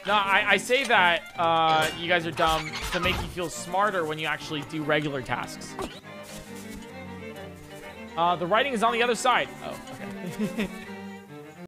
No, I say that you guys are dumb to make you feel smarter when you actually do regular tasks. The writing is on the other side. Oh, okay.